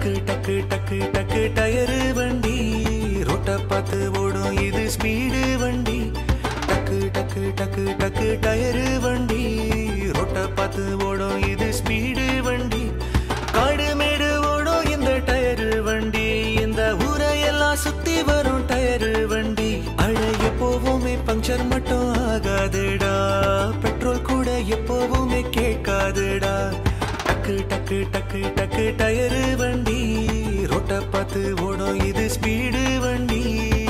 டக்கு டக்கு டக்கு டக்கு டயரு வண்டி ரோட்ட பார்த்து ஓடும் இது ஸ்பீடு வண்டி டக்கு டக்கு டக்கு டக்கு டயரு வண்டி ரோட்ட பார்த்து ஓடும் இது ஸ்பீடு வண்டி காடு மேடு ஓடும் இந்த டயரு வண்டி இந்த ஊரையெல்லாம் சுத்தி வரும் டயரு வண்டி அழ எப்போவுமே பஞ்சர் மட்டும் ஆகாதுடா பெட்ரோல் கூட எப்போவுமே கேட்காதுடா டக்கு டக்கு டக்கு டக்கு டயரு வண்டி ரோட்ட பார்த்து ஓடும் இது ஸ்பீடு வண்டி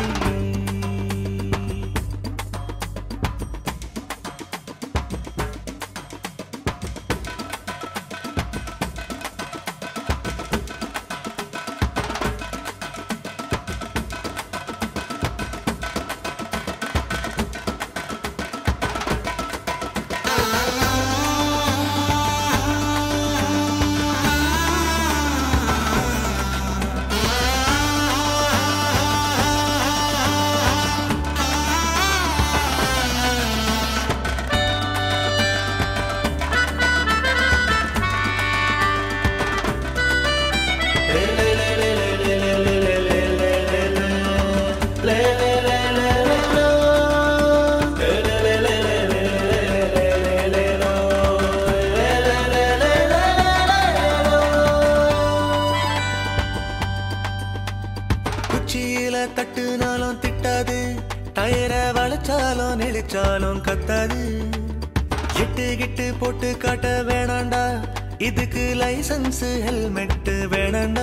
தட்டுனாலும் திட்டாது டயர வளைச்சாலும் நெளிச்சாலும் கத்தாது எட்டு கிட்டு போட்டு காட்ட வேணாண்டா இதுக்கு லைசன்ஸ் ஹெல்மெட் வேணாண்டா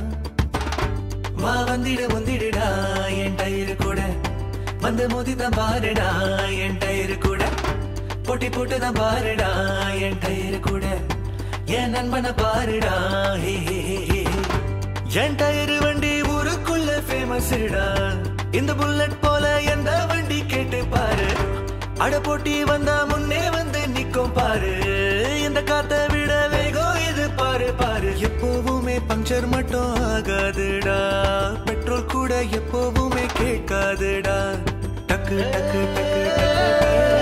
வா வந்திடுடா என் டயரு கூட வந்து மோதிதான் பாருடா என் டயரு கூட போட்டி போட்டுதான் பாருடா என் டயரு கூட என் நண்பனை பாருடா என் டயரு வண்டி ஊருக்குள்ள ஃபேமஸ்டா இந்த புல்லட் போல எந்த வண்டி கேட்டு பாரு அட போட்டி வந்தா முன்னே வந்து நிக்கும் பாரு இந்த காத்த விட வேகம் இது பாரு பாரு எப்போவுமே பஞ்சர் மட்டும் ஆகாதுடா பெட்ரோல் கூட எப்போவுமே கேட்காதுடா டக்கு டக்கு டக்கு டக்கு